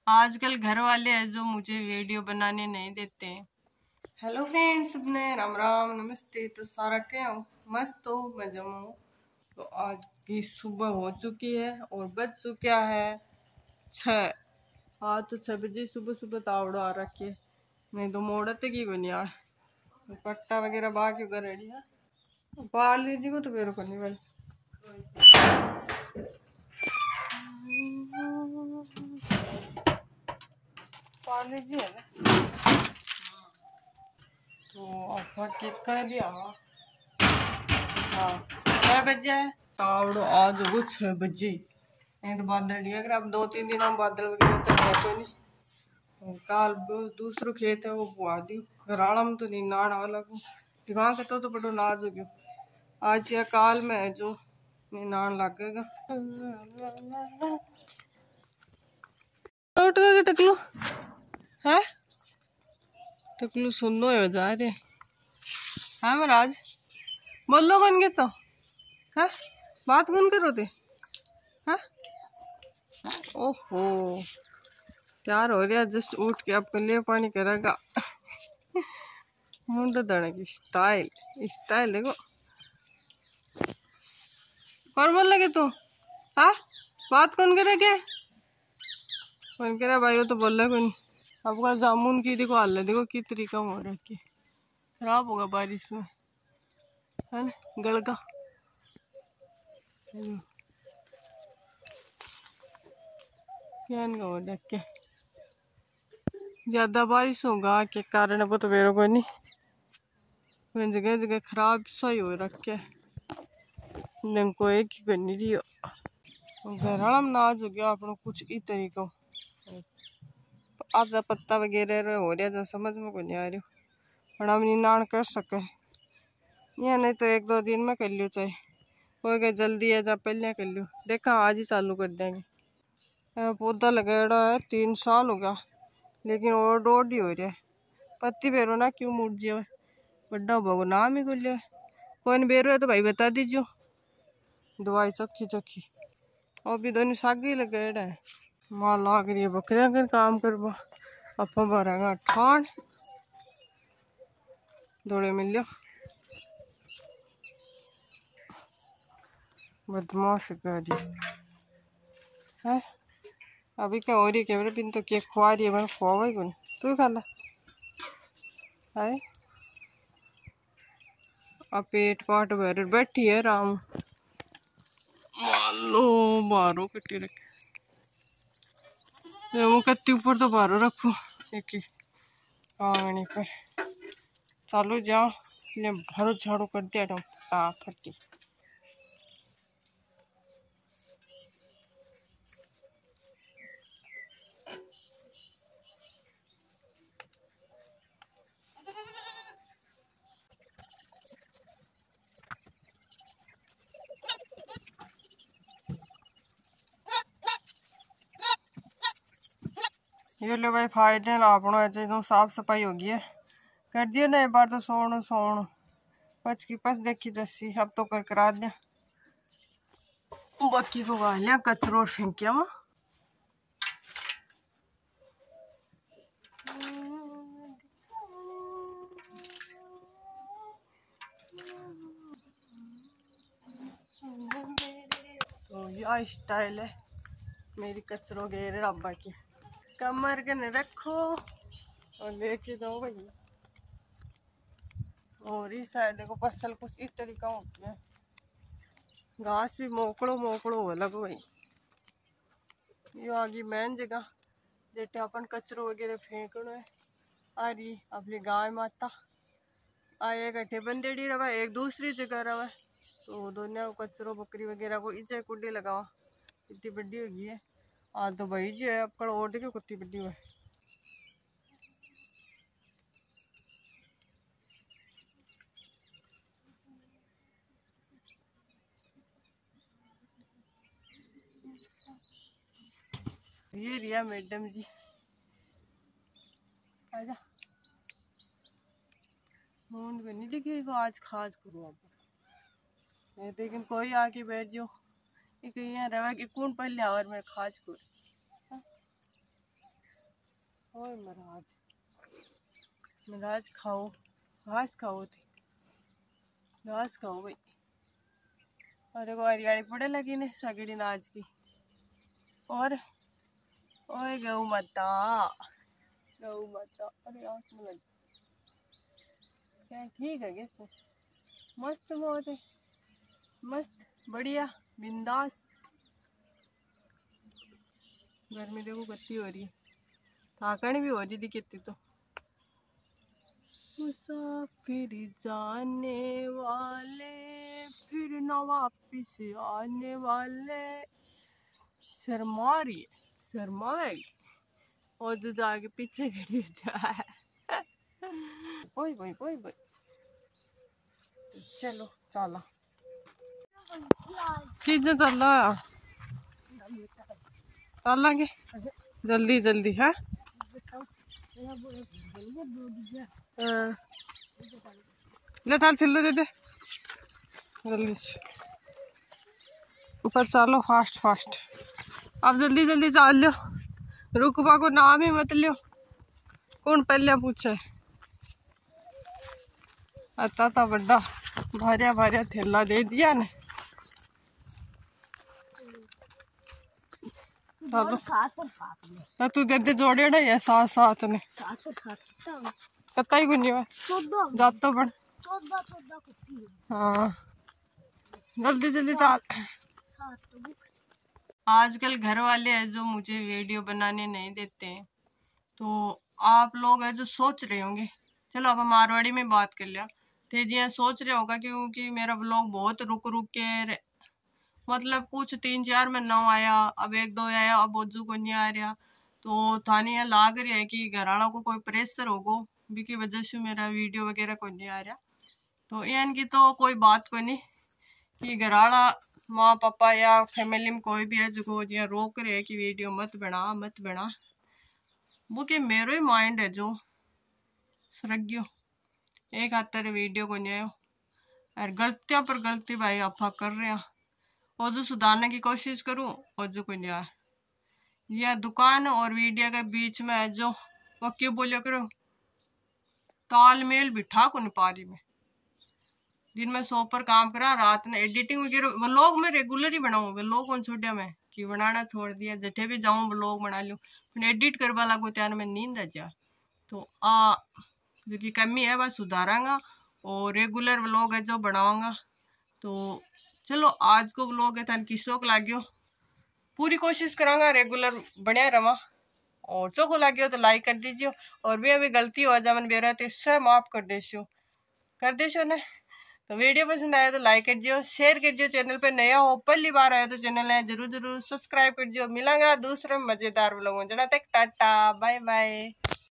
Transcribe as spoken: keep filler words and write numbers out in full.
आजकल घर वाले हैं जो मुझे वीडियो बनाने नहीं देते हैं। हेलो फ्रेंड्स, सबने राम राम नमस्ते। तो सारा क्या हो, मस्त हो, मजा में हो। तो आज की सुबह हो चुकी है और बज चुका है छः। आज तो छः बजे सुबह सुबह तावड़ो आ रखे, नहीं तो मोड़ते की बनी यार। तो पट्टा वगैरह बा क्यों कर रेडी है, पार लीजिए को तो बेरो करनी वाली। पार लीजिए है ना, तो आपका केक कर दिया। हाँ, छः बजे है तावड़ो आज वो छः बजे। नहीं तो बादल नहीं अगर अब दो तीन दिन हम बादल वगैरह तो है कोई नहीं। और काल दूसरो खेत है वो बुआ दी घराड़ा में तो नहीं नाड़ वाला को दिखा के तो, तो बड़ो नाज हो गयो। आज या काल में है जो नहीं नान लगेगा। उठ के टकलू है, टकलू सुनो हो जा रहे हाँ महाराज, बोलो कौन के तो है, बात कौन करो थे है। ओहो प्यार हो रहा, जस्ट उठ के आपको ले पानी करेगा। मुंड दाने की स्टाइल स्टाइल देखो। कौन बोल लगे तू हाँ, बात कौन करे क्या, कौन करे भाई, वो तो बोल रहा कौन। आपका जामुन की देखो हाल है, देखो की तरीका हो रहा है, खराब होगा बारिश में है ना, गड़का। क्या हो रहा, ज्यादा बारिश होगा के कारण वो तो बेरो को नहीं, जगह जगह खराब सा ही हो रखे है, को एक ही करनी रही हो। घर में नाज हो गया अपना कुछ ही तरीका, आधा पत्ता वगैरह हो रहा जो समझ में को नहीं आ रही, पर हम निनाण कर सके या नहीं तो एक दो दिन में कर लियो, चाहे कोई गए जल्दी है जब पहले कर लियो। देखा आज ही चालू कर देंगे। पौधा लगाड़ा है तीन साल हो गया लेकिन और रोड ही हो रहा है, पत्ती बेरो ना क्यों मुड़ जाए, बड़ा भगो नाम ही खुल लिया। कोई नहीं बेरो है तो भाई बता दीजिए, दवाई चौखी चौखी और भी दोनों सागे ही लगाड़ा है। माँ लाग रही है बकरिया कर काम करवा, अपा भरागा ठान दौड़े मिलियो बदमाश गाड़ी है। अभी क्या हो रही है कैमरे पिन तो केक खुआ रही है, मैंने खुआ ही कौन, तू खा ला है। अब पेट पाट भर बैठी है राम, मान लो बारो कट्टी रखे कत्ती ऊपर तो बारो रखो एक आंगनी पर। चालू जाओ ले भरो झाड़ू कर दिया फटाफट। ये लो भाई फाइनल आपनो ऐसे एकदम साफ सफाई होगी है, कर दिया ना एक बार तो सोण सोण पच की पच देखी जैसी, अब तो कर करा दिया बाकी को गा लिया कचरो फेंकिया वहाँ। तो यह स्टाइल है मेरी कचरों घेरे रब्बा की, कमर के न रखो और लेके जाओ भाई। और इस साइड देखो फसल कुछ इस तरीका होती है, घास भी मोकड़ो मोकड़ो हो लगो भाई। ये आगे मेन जगह जेटे अपन कचरो वगैरह फेंकना है, आ रही अपनी गाय माता आए इकट्ठे बंदेड़ी रवा एक दूसरी जगह रवा, तो दोनों कचरो बकरी वगैरह को इचे कुंडी लगावा, इतनी बड़ी होगी है। आज तो भाई जी है अपकड़ ओढ़ के कुत्ती बड़ी हुआ है। ये रिया मैडम जी, आजा मूंड को नहीं दिखे को आज खाज करो अब, लेकिन कोई आके बैठ जाओ यहाँ रवा कि कौन पहले आवर में खाज करो। ओए महाराज महाराज खाओ घास खाओ थी घास खाओ भाई। और देखो हरियाली पड़े लगी ने सगड़ी नाज की। और ओए गौ माता गौ माता अरे आँख में लगी क्या ठीक है क्या मस्त बहुत है मस्त बढ़िया बिंदास। गर्मी देखो कितनी हो रही है थाकन भी हो रही थी कितनी तो। मुसाफिर जाने वाले फिर न वापिस आने वाले शर्मा रही है शर्माएगी और तो आगे पीछे खड़ी जाए ओए भाई ओए भाई चलो चला किधर चला चलेंगे जल्दी जल्दी है ले थाल छिल्लो दे दे जल्दी से ऊपर चलो फास्ट फास्ट। अब जल्दी जल्दी चल लो रुकवा को नाम ही मत लियो कौन पहले पूछे। अच्छा था बड़ा भारिया भारिया थैला दे दिया ने चलो ना तू दे दे जोड़े है साथ साथ ने कत्ता ही कुछ जात तो बन हाँ जल्दी जल्दी चल। आजकल घर वाले हैं जो मुझे वीडियो बनाने नहीं देते हैं तो आप लोग है जो सोच रहे होंगे चलो अब हम मारवाड़ी में बात कर लिया थे जी सोच रहे होगा क्योंकि मेरा ब्लॉग बहुत रुक रुक के मतलब कुछ तीन चार में नौ आया अब एक दो आया अब बोझू को नहीं आ रहा तो थाने यहाँ लाग रहा है कि घर वालों को कोई प्रेशर होगो की वजह से मेरा वीडियो वगैरह को नहीं आ रहा। तो इनकी तो कोई बात कोई नहीं कि घर वाला माँ पापा या फैमिली में कोई भी है जो यहाँ रोक रहे है कि वीडियो मत बना मत बना वो कि मेरो ही माइंड है जो सरग्यो एक हाथ वीडियो को नहीं आयो और गलतियों पर गलती भाई आपा कर रहे हैं और जो सुधारने की कोशिश करूं और जो कोई नहीं आया यह दुकान और वीडियो के बीच में है जो वो क्यों बोलियो करो तालमेल बिठा को नहीं पा रही मैं दिन में सौ पर काम करा रात में एडिटिंग वगैरह व्लॉग में रेगुलर ही बनाऊं व्लॉग कौन छूटिया मैं कि बनाना छोड़ दिया जठे भी जाऊं व्लॉग बना लूं फिर एडिट करवा लागू त्यार में नींद आ जा तो आ जो की कमी है वह सुधारांगा और रेगुलर व्लॉग है जो बनाऊंगा। तो चलो आज को व्लॉग है थान किसो को लाग्यो पूरी कोशिश करांगा रेगुलर बढ़िया रवा और चोको लाग्यो तो लाइक कर दीजिए और भी अभी गलती हो जाए मन बेरा तो इससे माफ कर देशो कर देशो ना। तो वीडियो पसंद आया तो लाइक कर दियो शेयर कर दियो चैनल पे नया हो पहली बार आया तो चैनल है जरूर जरूर सब्सक्राइब कर दियो। मिलांगा दूसरे मजेदार व्लॉग में जरा तक टाटा बाय बाय।